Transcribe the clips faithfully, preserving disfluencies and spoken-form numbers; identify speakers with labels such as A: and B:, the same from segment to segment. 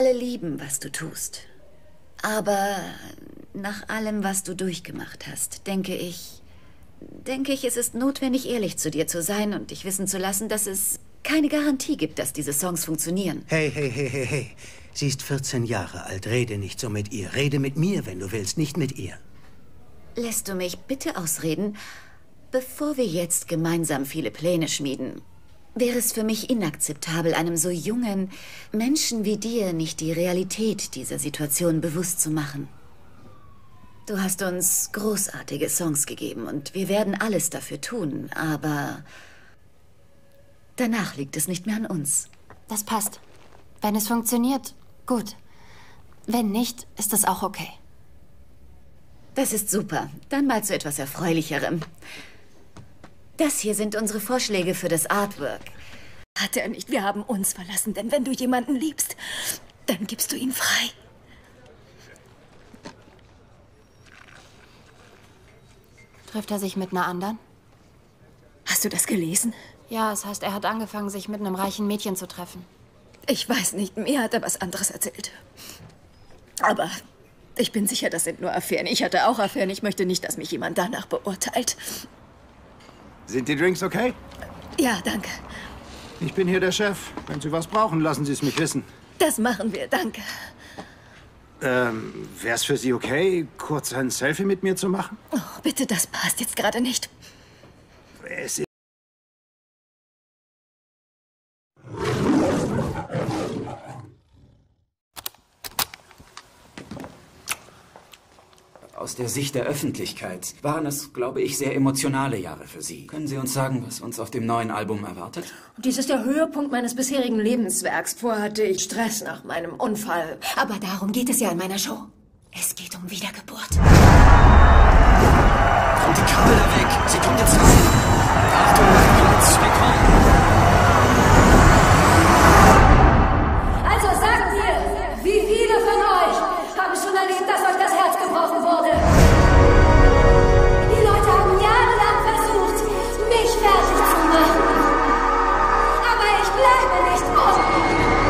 A: Alle lieben, was du tust. Aber nach allem, was du durchgemacht hast, denke ich, denke ich, es ist notwendig, ehrlich zu dir zu sein und dich wissen zu lassen, dass es keine Garantie gibt, dass diese Songs funktionieren.
B: Hey, hey, hey, hey, hey. Sie ist vierzehn Jahre alt. Rede nicht so mit ihr. Rede mit mir, wenn du willst, nicht mit ihr.
A: Lässt du mich bitte ausreden? Bevor wir jetzt gemeinsam viele Pläne schmieden, wäre es für mich inakzeptabel, einem so jungen Menschen wie dir nicht die Realität dieser Situation bewusst zu machen. Du hast uns großartige Songs gegeben und wir werden alles dafür tun, aber danach liegt es nicht mehr an uns.
C: Das passt. Wenn es funktioniert, gut. Wenn nicht, ist es auch okay.
A: Das ist super. Dann mal zu etwas Erfreulicherem. Das hier sind unsere Vorschläge für das Artwork.
D: Hat er nicht, wir haben uns verlassen, denn wenn du jemanden liebst, dann gibst du ihn frei.
C: Trifft er sich mit einer anderen?
D: Hast du das gelesen?
C: Ja, es heißt, er hat angefangen, sich mit einem reichen Mädchen zu treffen.
D: Ich weiß nicht, mir hat er was anderes erzählt. Aber ich bin sicher, das sind nur Affären. Ich hatte auch Affären. Ich möchte nicht, dass mich jemand danach beurteilt.
E: Sind die Drinks okay?
D: Ja, danke.
E: Ich bin hier der Chef. Wenn Sie was brauchen, lassen Sie es mich wissen.
D: Das machen wir, danke.
E: Ähm, wäre es für Sie okay, kurz ein Selfie mit mir zu machen?
D: Oh, bitte, das passt jetzt gerade nicht.
E: Es ist
F: Aus der Sicht der Öffentlichkeit waren es, glaube ich, sehr emotionale Jahre für Sie. Können Sie uns sagen, was uns auf dem neuen Album erwartet?
D: Dies ist der Höhepunkt meines bisherigen Lebenswerks. Vorher hatte ich Stress nach meinem Unfall. Aber darum geht es ja in meiner Show. Es geht um Wiedergeburt.
F: Kommt die Kamera weg! Sie kommt jetzt rein! Achtung, Blitzspektrum!
G: Also sagt mir, wie viele von euch haben schon erlebt, dass euch das Herz gebrochen wurde? Die Leute haben jahrelang versucht, mich fertig zu machen. Aber ich bleibe nicht offen.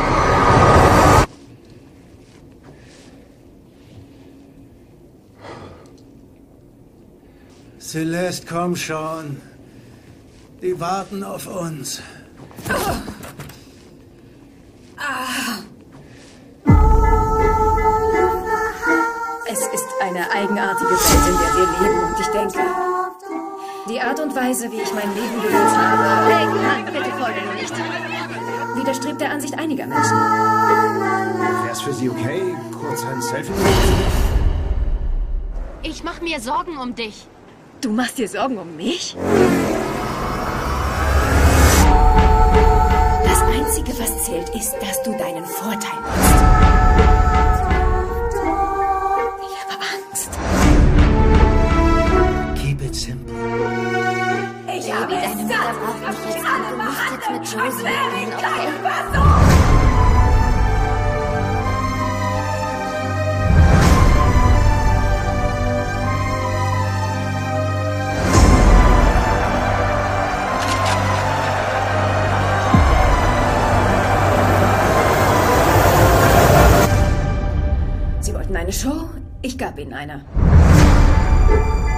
B: Celeste, komm schon. Die warten auf uns.
D: Es ist eine eigenartige Welt, in der wir leben. Und ich denke, die Art und Weise, wie ich mein Leben gelebt habe... Hey, nein, bitte folge mir nicht. Widerstrebt der Ansicht einiger Menschen.
E: Wäre es für Sie okay, kurz ein Selfie mit mir zu machen?
C: Ich mache mir Sorgen um dich.
D: Du machst dir Sorgen um mich? Das Einzige, was zählt, ist, dass du deinen Vorteil nutzt. Ich habe Angst.
B: Keep it simple.
G: Ich habe es
C: deine Mutter braucht mich jetzt und du musst jetzt mit Josie
G: als wäre ich
C: reden,
G: kleine
C: okay?
G: Person.
D: Sie wollten eine Show? Ich gab ihnen eine.